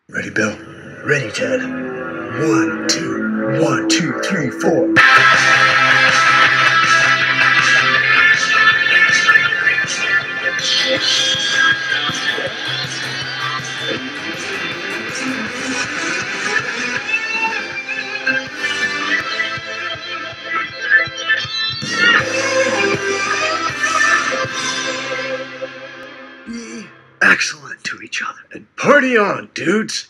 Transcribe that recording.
Ready, Bill? Ready, Ted. 1, 2, 1, 2, 3, 4. Be excellent to each other and party on, dudes!